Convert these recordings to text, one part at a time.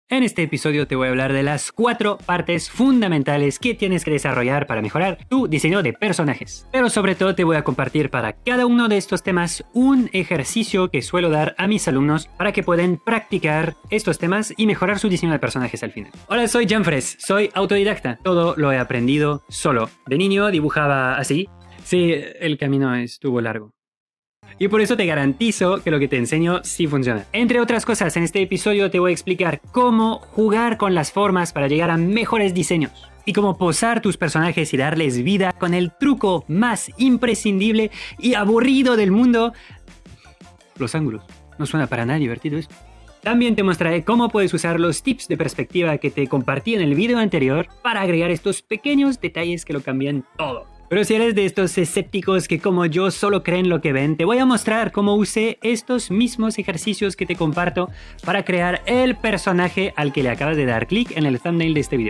En este episodio te voy a hablar de las 4 partes fundamentales que tienes que desarrollar para mejorar tu diseño de personajes. Pero sobre todo te voy a compartir para cada uno de estos temas un ejercicio que suelo dar a mis alumnos para que puedan practicar estos temas y mejorar su diseño de personajes al final. Hola, soy Janfres, soy autodidacta. Todo lo he aprendido solo. De niño dibujaba así. Sí, el camino estuvo largo. Y por eso te garantizo que lo que te enseño sí funciona. Entre otras cosas, en este episodio te voy a explicar cómo jugar con las formas para llegar a mejores diseños. Y cómo posar tus personajes y darles vida con el truco más imprescindible y aburrido del mundo: los ángulos. No suena para nada divertido eso. También te mostraré cómo puedes usar los tips de perspectiva que te compartí en el video anterior para agregar estos pequeños detalles que lo cambian todo. Pero si eres de estos escépticos que como yo solo creen lo que ven, te voy a mostrar cómo usé estos mismos ejercicios que te comparto para crear el personaje al que le acabas de dar clic en el thumbnail de este video.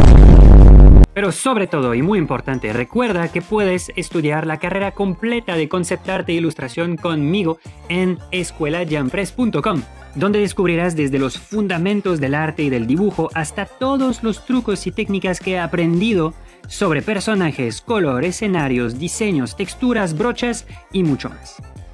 Pero sobre todo, y muy importante, recuerda que puedes estudiar la carrera completa de concept art e ilustración conmigo en escuelajanfres.com, donde descubrirás desde los fundamentos del arte y del dibujo hasta todos los trucos y técnicas que he aprendido sobre personajes, color, escenarios, diseños, texturas, brochas y mucho más.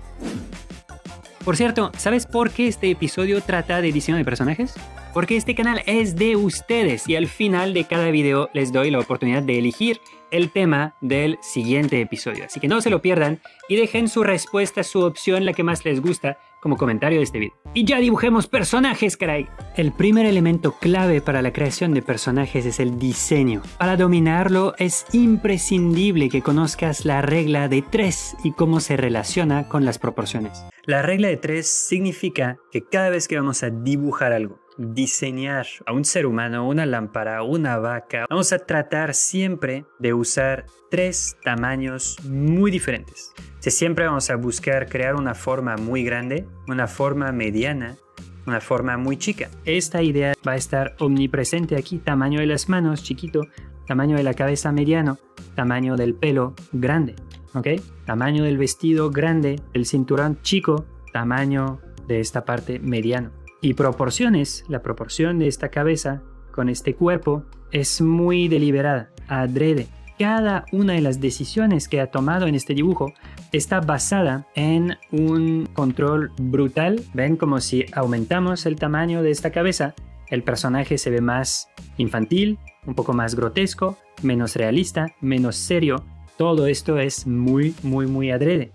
Por cierto, ¿sabes por qué este episodio trata de diseño de personajes? Porque este canal es de ustedes y al final de cada video les doy la oportunidad de elegir el tema del siguiente episodio. Así que no se lo pierdan y dejen su respuesta, su opción, la que más les gusta, como comentario de este video. Y ya dibujemos personajes, caray. El primer elemento clave para la creación de personajes es el diseño. Para dominarlo es imprescindible que conozcas la regla de 3 y cómo se relaciona con las proporciones. La regla de 3 significa que cada vez que vamos a dibujar algo, diseñar a un ser humano, una lámpara, una vaca, vamos a tratar siempre de usar 3 tamaños muy diferentes. Siempre vamos a buscar crear una forma muy grande, una forma mediana, una forma muy chica. Esta idea va a estar omnipresente aquí: tamaño de las manos chiquito, tamaño de la cabeza mediano, tamaño del pelo grande, ¿ok? Tamaño del vestido grande, el cinturón chico, tamaño de esta parte mediano. Y proporciones, la proporción de esta cabeza con este cuerpo es muy deliberada, adrede. Cada una de las decisiones que ha tomado en este dibujo está basada en un control brutal. Ven como si aumentamos el tamaño de esta cabeza, el personaje se ve más infantil, un poco más grotesco, menos realista, menos serio. Todo esto es muy adrede.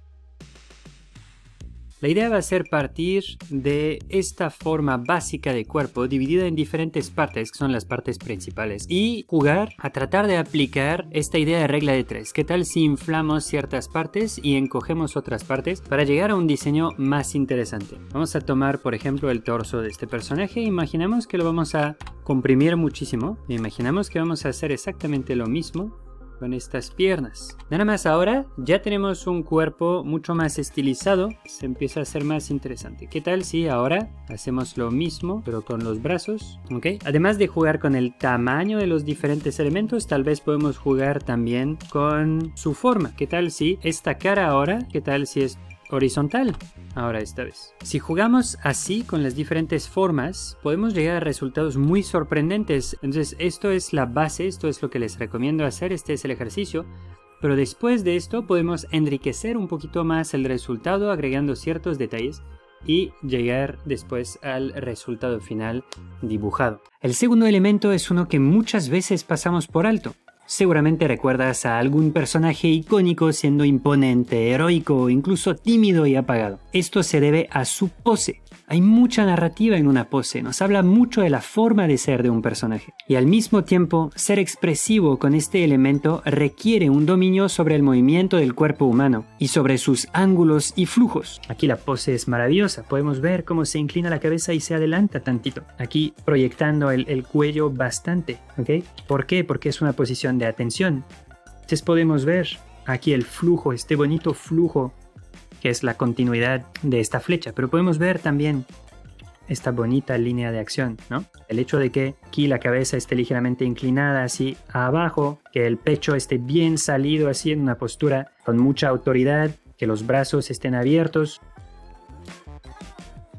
La idea va a ser partir de esta forma básica de cuerpo dividida en diferentes partes, que son las partes principales, y jugar a tratar de aplicar esta idea de regla de 3. ¿Qué tal si inflamos ciertas partes y encogemos otras partes para llegar a un diseño más interesante? Vamos a tomar, por ejemplo, el torso de este personaje. Imaginamos que lo vamos a comprimir muchísimo. Imaginamos que vamos a hacer exactamente lo mismo con estas piernas. Nada más ahora ya tenemos un cuerpo mucho más estilizado. Se empieza a hacer más interesante. ¿Qué tal si ahora hacemos lo mismo pero con los brazos? ¿Ok? Además de jugar con el tamaño de los diferentes elementos, tal vez podemos jugar también con su forma. ¿Qué tal si esta cara ahora? ¿Qué tal si es horizontal ahora esta vez? Si jugamos así con las diferentes formas, podemos llegar a resultados muy sorprendentes. Entonces esto es la base, esto es lo que les recomiendo hacer, este es el ejercicio. Pero después de esto podemos enriquecer un poquito más el resultado agregando ciertos detalles y llegar después al resultado final dibujado. El segundo elemento es uno que muchas veces pasamos por alto. Seguramente recuerdas a algún personaje icónico siendo imponente, heroico, incluso tímido y apagado. Esto se debe a su pose. Hay mucha narrativa en una pose, nos habla mucho de la forma de ser de un personaje. Y al mismo tiempo, ser expresivo con este elemento requiere un dominio sobre el movimiento del cuerpo humano y sobre sus ángulos y flujos. Aquí la pose es maravillosa, podemos ver cómo se inclina la cabeza y se adelanta tantito. Aquí proyectando el cuello bastante, ¿ok? ¿Por qué? Porque es una posición de atención. Entonces podemos ver aquí el flujo, este bonito flujo que es la continuidad de esta flecha, pero podemos ver también esta bonita línea de acción, ¿no? El hecho de que aquí la cabeza esté ligeramente inclinada así abajo, que el pecho esté bien salido así en una postura con mucha autoridad, que los brazos estén abiertos.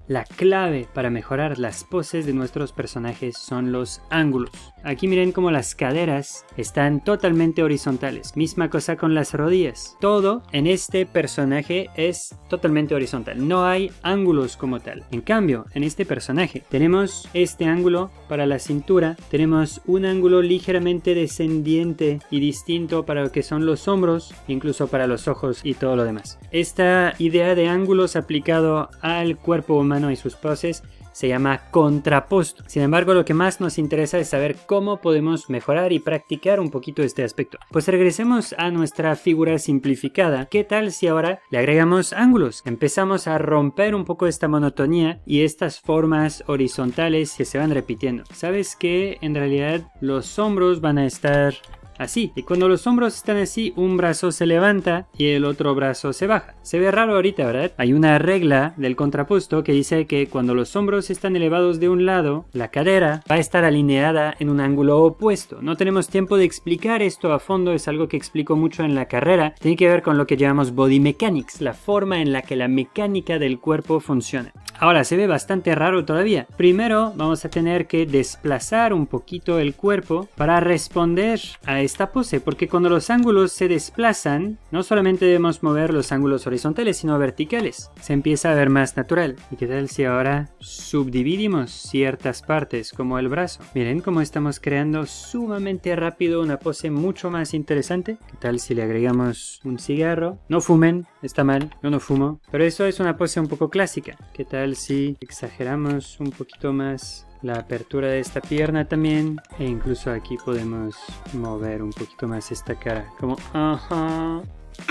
la clave para mejorar las poses de nuestros personajes son los ángulos. Aquí miren cómo las caderas están totalmente horizontales. Misma cosa con las rodillas. Todo en este personaje es totalmente horizontal. No hay ángulos como tal. En cambio, en este personaje tenemos este ángulo para la cintura. Tenemos un ángulo ligeramente descendiente y distinto para lo que son los hombros, incluso para los ojos y todo lo demás. Esta idea de ángulos aplicado al cuerpo humano y sus poses se llama contraposto. Sin embargo, lo que más nos interesa es saber cómo podemos mejorar y practicar un poquito este aspecto. Pues regresemos a nuestra figura simplificada. ¿Qué tal si ahora le agregamos ángulos? Empezamos a romper un poco esta monotonía y estas formas horizontales que se van repitiendo. ¿Sabes que en realidad los hombros van a estar así? Y cuando los hombros están así, un brazo se levanta y el otro brazo se baja. Se ve raro ahorita, ¿verdad? Hay una regla del contrapuesto que dice que cuando los hombros están elevados de un lado, la cadera va a estar alineada en un ángulo opuesto. No tenemos tiempo de explicar esto a fondo, es algo que explico mucho en la carrera. Tiene que ver con lo que llamamos body mechanics, la forma en la que la mecánica del cuerpo funciona. Ahora se ve bastante raro todavía. Primero vamos a tener que desplazar un poquito el cuerpo para responder a esta pose, porque cuando los ángulos se desplazan, no solamente debemos mover los ángulos horizontales, sino verticales. Se empieza a ver más natural. ¿Y qué tal si ahora subdividimos ciertas partes, como el brazo? Miren cómo estamos creando sumamente rápido una pose mucho más interesante. ¿Qué tal si le agregamos un cigarro? No fumen, está mal, yo no fumo. Pero eso es una pose un poco clásica. ¿Qué tal si exageramos un poquito más la apertura de esta pierna también? E incluso aquí podemos mover un poquito más esta cara, como ajá.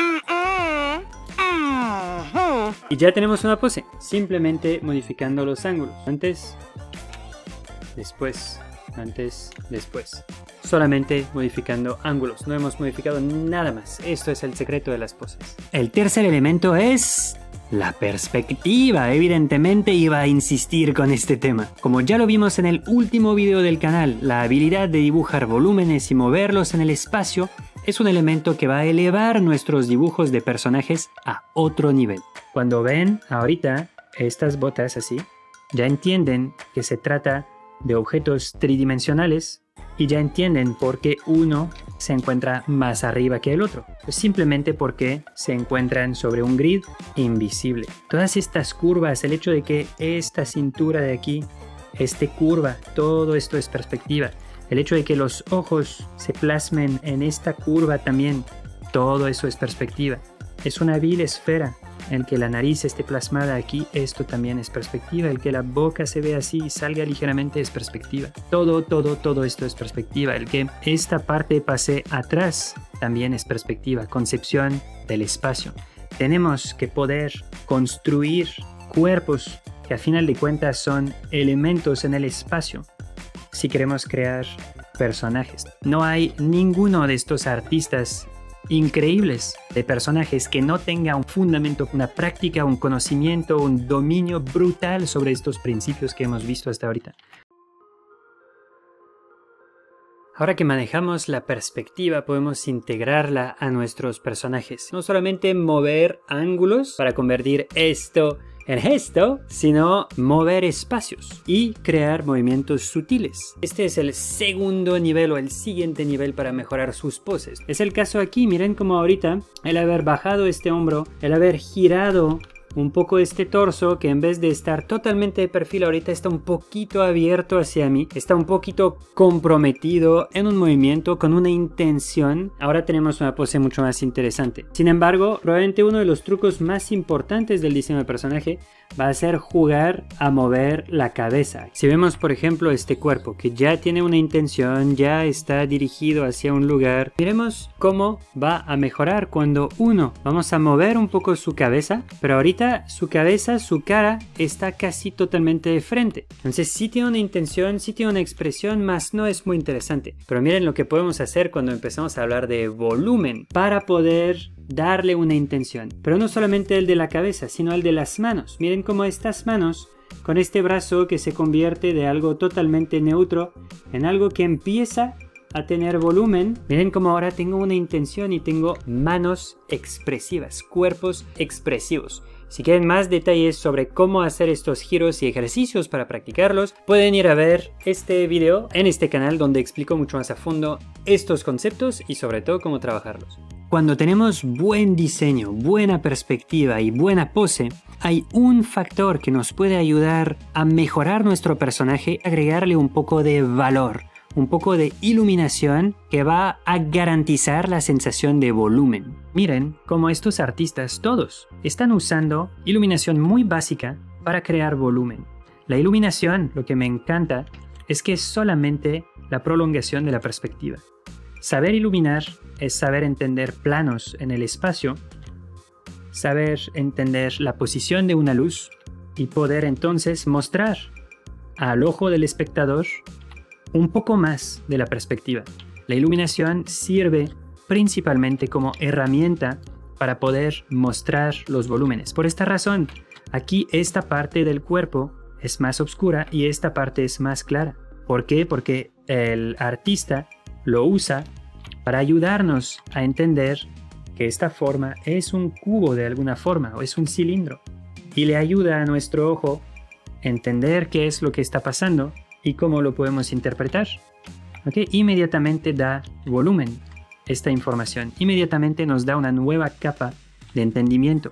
Y ya tenemos una pose, simplemente modificando los ángulos. Antes, después, antes, después. Solamente modificando ángulos, no hemos modificado nada más. Esto es el secreto de las poses. El tercer elemento es la perspectiva. Evidentemente iba a insistir con este tema. Como ya lo vimos en el último video del canal, la habilidad de dibujar volúmenes y moverlos en el espacio es un elemento que va a elevar nuestros dibujos de personajes a otro nivel. Cuando ven ahorita estas botas así, ya entienden que se trata de objetos tridimensionales y ya entienden por qué uno se encuentra más arriba que el otro. Pues simplemente porque se encuentran sobre un grid invisible. Todas estas curvas, el hecho de que esta cintura de aquí esté curva, todo esto es perspectiva. El hecho de que los ojos se plasmen en esta curva también, todo eso es perspectiva. Es una vil esfera. El que la nariz esté plasmada aquí, esto también es perspectiva. El que la boca se vea así y salga ligeramente es perspectiva. Todo esto es perspectiva. El que esta parte pase atrás también es perspectiva. Concepción del espacio. Tenemos que poder construir cuerpos que a final de cuentas son elementos en el espacio si queremos crear personajes. No hay ninguno de estos artistas increíbles de personajes que no tenga un fundamento, una práctica, un conocimiento, un dominio brutal sobre estos principios que hemos visto hasta ahorita. Ahora que manejamos la perspectiva, podemos integrarla a nuestros personajes. No solamente mover ángulos para convertir esto en esto, sino mover espacios y crear movimientos sutiles. Este es el segundo nivel o el siguiente nivel para mejorar sus poses. Es el caso aquí, miren como ahorita el haber bajado este hombro, el haber girado un poco este torso, que en vez de estar totalmente de perfil ahorita está un poquito abierto hacia mí, está un poquito comprometido en un movimiento con una intención. Ahora tenemos una pose mucho más interesante. Sin embargo, probablemente uno de los trucos más importantes del diseño de personaje va a ser jugar a mover la cabeza. Si vemos por ejemplo este cuerpo que ya tiene una intención, ya está dirigido hacia un lugar, miremos cómo va a mejorar cuando vamos a mover un poco su cabeza, pero ahorita su cabeza, su cara está casi totalmente de frente. Entonces sí tiene una intención, sí tiene una expresión, más no es muy interesante. Pero miren lo que podemos hacer cuando empezamos a hablar de volumen para poder darle una intención. Pero no solamente el de la cabeza, sino el de las manos. Miren cómo estas manos, con este brazo que se convierte de algo totalmente neutro en algo que empieza a tener volumen. Miren cómo ahora tengo una intención y tengo manos expresivas, cuerpos expresivos. Si quieren más detalles sobre cómo hacer estos giros y ejercicios para practicarlos, pueden ir a ver este video en este canal donde explico mucho más a fondo estos conceptos y sobre todo cómo trabajarlos. Cuando tenemos buen diseño, buena perspectiva y buena pose, hay un factor que nos puede ayudar a mejorar nuestro personaje, agregarle un poco de valor, un poco de iluminación que va a garantizar la sensación de volumen. Miren cómo estos artistas todos están usando iluminación muy básica para crear volumen. La iluminación, lo que me encanta, es que es solamente la prolongación de la perspectiva. Saber iluminar es saber entender planos en el espacio, saber entender la posición de una luz y poder entonces mostrar al ojo del espectador un poco más de la perspectiva. La iluminación sirve principalmente como herramienta para poder mostrar los volúmenes. Por esta razón, aquí esta parte del cuerpo es más oscura y esta parte es más clara. ¿Por qué? Porque el artista lo usa para ayudarnos a entender que esta forma es un cubo de alguna forma o es un cilindro y le ayuda a nuestro ojo a entender qué es lo que está pasando y cómo lo podemos interpretar. ¿Okay? Inmediatamente da volumen esta información. Inmediatamente nos da una nueva capa de entendimiento.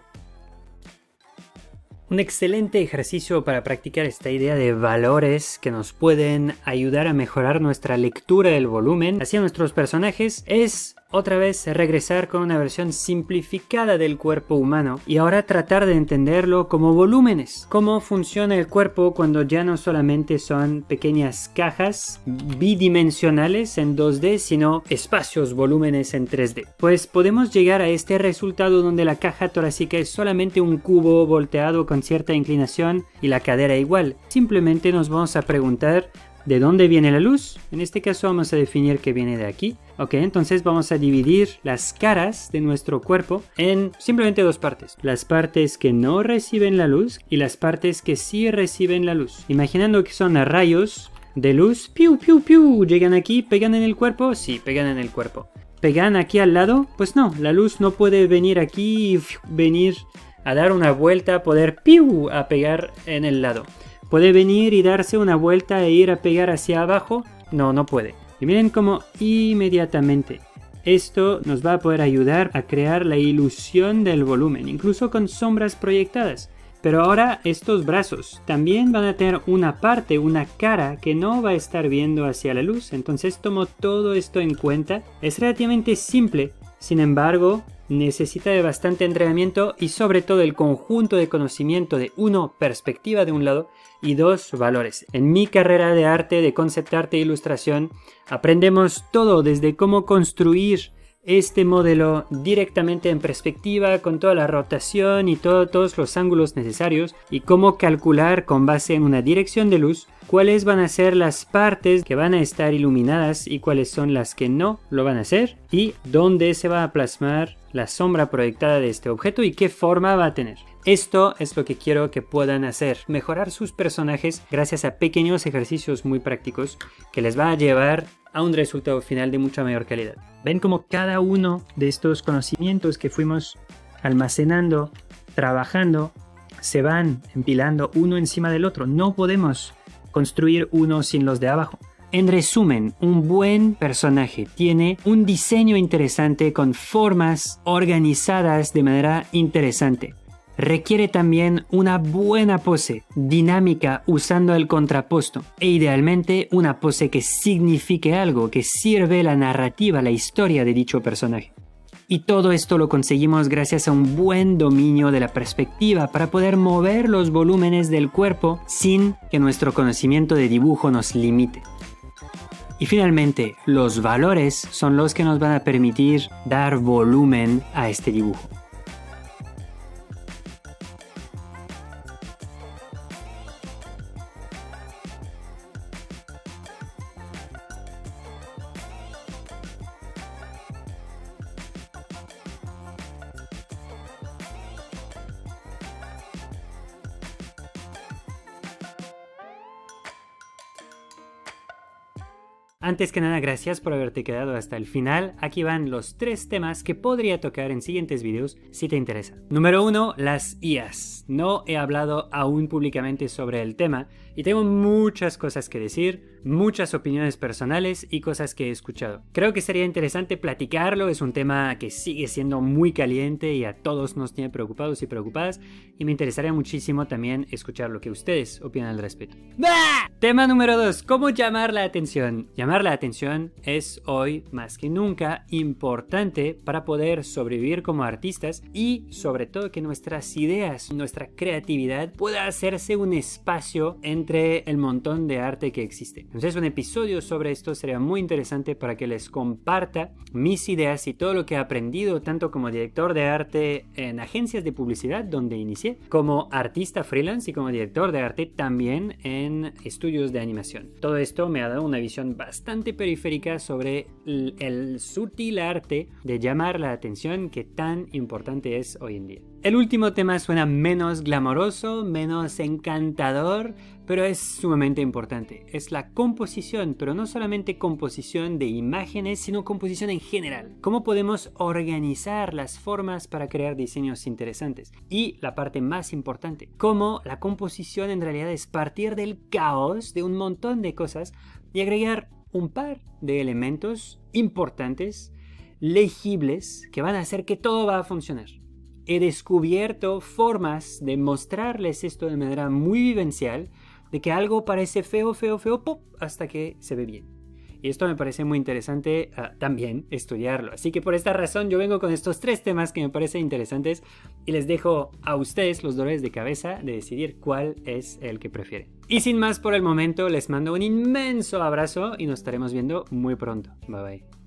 Un excelente ejercicio para practicar esta idea de valores que nos pueden ayudar a mejorar nuestra lectura del volumen hacia nuestros personajes es otra vez regresar con una versión simplificada del cuerpo humano y ahora tratar de entenderlo como volúmenes. Cómo funciona el cuerpo cuando ya no solamente son pequeñas cajas bidimensionales en 2D, sino espacios, volúmenes en 3D. Pues podemos llegar a este resultado donde la caja torácica es solamente un cubo volteado con cierta inclinación y la cadera igual. Simplemente nos vamos a preguntar ¿de dónde viene la luz? En este caso vamos a definir que viene de aquí. Ok, entonces vamos a dividir las caras de nuestro cuerpo en simplemente dos partes. Las partes que no reciben la luz y las partes que sí reciben la luz. Imaginando que son rayos de luz. ¡Piu, piu, piu! ¿Llegan aquí? ¿Pegan en el cuerpo? Sí, pegan en el cuerpo. ¿Pegan aquí al lado? Pues no, la luz no puede venir aquí y venir a dar una vuelta, poder ¡piu! A pegar en el lado. ¿Puede venir y darse una vuelta e ir a pegar hacia abajo? No, no puede. Y miren cómo inmediatamente esto nos va a poder ayudar a crear la ilusión del volumen, incluso con sombras proyectadas. Pero ahora estos brazos también van a tener una parte, una cara que no va a estar viendo hacia la luz. Entonces tomo todo esto en cuenta. Es relativamente simple, sin embargo, necesita de bastante entrenamiento y sobre todo el conjunto de conocimiento de uno, perspectiva de un lado y dos, valores. En mi carrera de arte, de concept arte e ilustración, aprendemos todo desde cómo construir este modelo directamente en perspectiva con toda la rotación y todos los ángulos necesarios y cómo calcular con base en una dirección de luz cuáles van a ser las partes que van a estar iluminadas y cuáles son las que no lo van a hacer y dónde se va a plasmar la sombra proyectada de este objeto y qué forma va a tener. Esto es lo que quiero que puedan hacer, mejorar sus personajes gracias a pequeños ejercicios muy prácticos que les va a llevar a un resultado final de mucha mayor calidad. Ven como cada uno de estos conocimientos que fuimos almacenando, trabajando, se van empilando uno encima del otro. No podemos construir uno sin los de abajo. En resumen, un buen personaje tiene un diseño interesante con formas organizadas de manera interesante. Requiere también una buena pose, dinámica usando el contraposto e idealmente una pose que signifique algo, que sirve la narrativa, la historia de dicho personaje. Y todo esto lo conseguimos gracias a un buen dominio de la perspectiva para poder mover los volúmenes del cuerpo sin que nuestro conocimiento de dibujo nos limite. Y finalmente, los valores son los que nos van a permitir dar volumen a este dibujo. Antes que nada, gracias por haberte quedado hasta el final. Aquí van los 3 temas que podría tocar en siguientes videos si te interesa. Número 1, las IAs. No he hablado aún públicamente sobre el tema y tengo muchas cosas que decir, muchas opiniones personales y cosas que he escuchado. Creo que sería interesante platicarlo, es un tema que sigue siendo muy caliente y a todos nos tiene preocupados y preocupadas, y me interesaría muchísimo también escuchar lo que ustedes opinan al respecto. ¡Bah! Tema número 2, ¿cómo llamar la atención? Llamar la atención es hoy más que nunca importante para poder sobrevivir como artistas y sobre todo que nuestras ideas, nuestra creatividad pueda hacerse un espacio entre el montón de arte que existe. Entonces un episodio sobre esto sería muy interesante para que les comparta mis ideas y todo lo que he aprendido tanto como director de arte en agencias de publicidad donde inicié, como artista freelance y como director de arte también en estudios de animación. Todo esto me ha dado una visión bastante periférica sobre el sutil arte de llamar la atención que tan importante es hoy en día. El último tema suena menos glamoroso, menos encantador, pero es sumamente importante. Es la composición, pero no solamente composición de imágenes, sino composición en general. Cómo podemos organizar las formas para crear diseños interesantes. Y la parte más importante, cómo la composición en realidad es partir del caos de un montón de cosas y agregar un par de elementos importantes, legibles, que van a hacer que todo va a funcionar. He descubierto formas de mostrarles esto de manera muy vivencial, de que algo parece feo, ¡pop!, hasta que se ve bien. Y esto me parece muy interesante también estudiarlo. Así que por esta razón yo vengo con estos 3 temas que me parecen interesantes y les dejo a ustedes los dolores de cabeza de decidir cuál es el que prefieren. Y sin más por el momento, les mando un inmenso abrazo y nos estaremos viendo muy pronto. Bye bye.